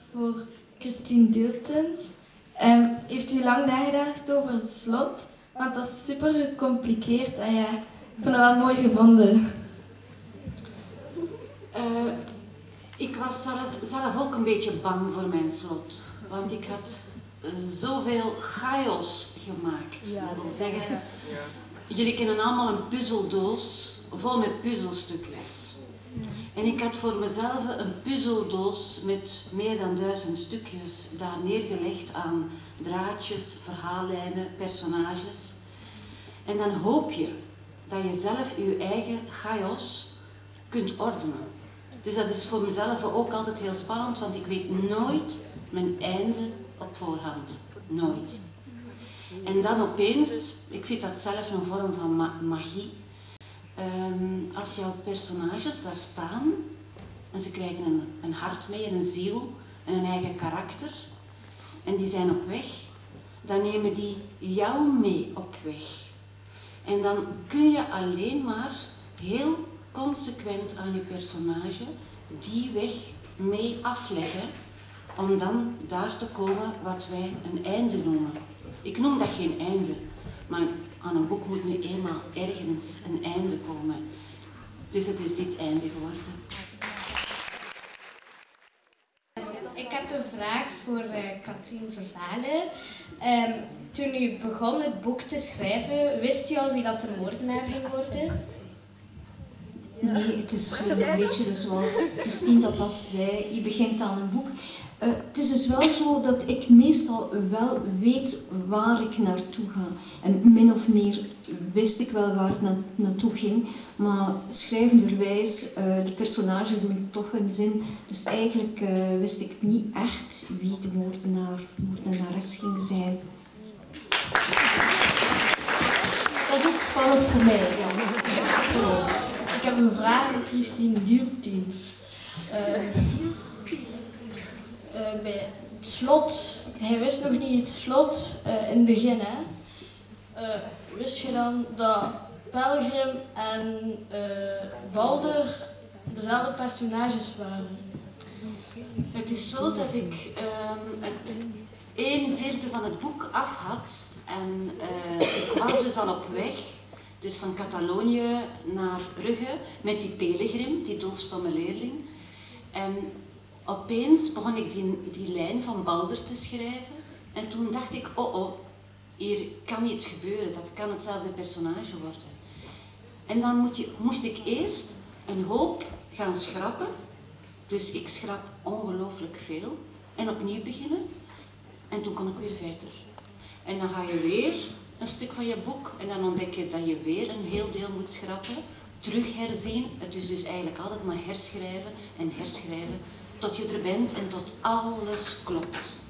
voor Christine Diltens. Heeft u lang nagedacht over het slot? Want dat is super gecompliceerd en ja, ik vond dat wel mooi gevonden. Ik was zelf ook een beetje bang voor mijn slot. Want ik had zoveel chaos gemaakt. Dat wil zeggen, jullie kennen allemaal een puzzeldoos vol met puzzelstukjes. En ik had voor mezelf een puzzeldoos met meer dan 1000 stukjes daar neergelegd aan draadjes, verhaallijnen, personages. En dan hoop je dat je zelf je eigen chaos kunt ordenen. Dus dat is voor mezelf ook altijd heel spannend, want ik weet nooit mijn einde op voorhand. Nooit. En dan opeens, ik vind dat zelf een vorm van magie, als jouw personages daar staan en ze krijgen een hart mee en een ziel en een eigen karakter en die zijn op weg, dan nemen die jou mee op weg. En dan kun je alleen maar heel consequent aan je personage die weg mee afleggen om dan daar te komen wat wij een einde noemen. Ik noem dat geen einde, maar aan een boek moet nu eenmaal ergens een einde komen. Dus het is dit einde geworden. Ik heb een vraag voor Katrien Vervaelen. Toen u begon het boek te schrijven, wist u al wie dat de moordenaar ging worden? Nee, het is een beetje zoals Christine dat pas zei, je begint aan een boek. Het is dus wel zo dat ik meestal wel weet waar ik naartoe ga. En min of meer wist ik wel waar het naartoe ging, maar schrijvenderwijs, de personages doen toch een zin. Dus eigenlijk wist ik niet echt wie de moordenares ging zijn. Dat is ook spannend voor mij, ja. Ik heb een vraag aan Christine Diltens. Bij het slot, hij wist nog niet het slot in het begin, hè? Wist je dan dat Pelgrim en Balder dezelfde personages waren? Het is zo dat ik het 1/4 van het boek af had en ik was dus al op weg, dus van Catalonië naar Brugge met die Pelgrim, die doofstomme leerling. En opeens begon ik die lijn van Balder te schrijven en toen dacht ik, oh, hier kan iets gebeuren, dat kan hetzelfde personage worden. En dan moest ik eerst een hoop gaan schrappen, dus ik schrap ongelooflijk veel en opnieuw beginnen en toen kon ik weer verder. En dan ga je weer een stuk van je boek en dan ontdek je dat je weer een heel deel moet schrappen, terug herzien, het is dus eigenlijk altijd maar herschrijven en herschrijven tot je er bent en tot alles klopt.